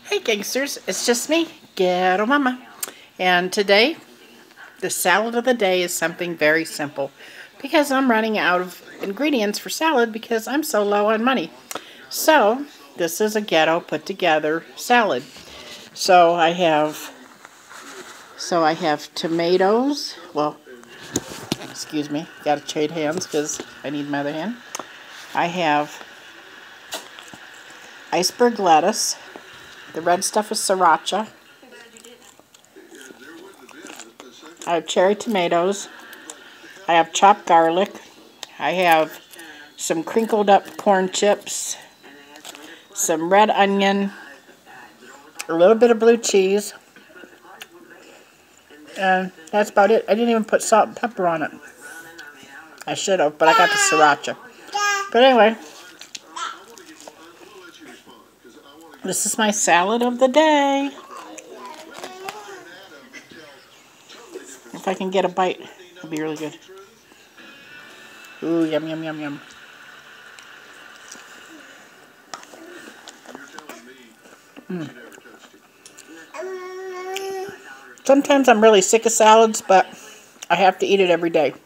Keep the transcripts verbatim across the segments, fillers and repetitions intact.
Hey gangsters, it's just me, Ghetto Mama. And today, the salad of the day is something very simple because I'm running out of ingredients for salad because I'm so low on money. So, this is a ghetto put together salad. So I have so I have tomatoes, well, excuse me, gotta trade hands because I need my other hand. I have iceberg lettuce. The red stuff is sriracha. I have cherry tomatoes. I have chopped garlic. I have some crinkled up corn chips. Some red onion. A little bit of blue cheese. And that's about it. I didn't even put salt and pepper on it. I should have, but I got the sriracha. But anyway, this is my salad of the day. If I can get a bite, it'll be really good. Ooh, yum, yum, yum, yum. Mm. Sometimes I'm really sick of salads, but I have to eat it every day.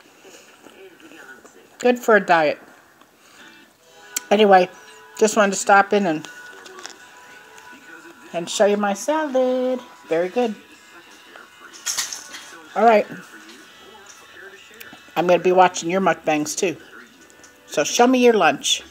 Good for a diet. Anyway, just wanted to stop in and and show you my salad. Very good. Alright. I'm going to be watching your mukbangs too. So show me your lunch.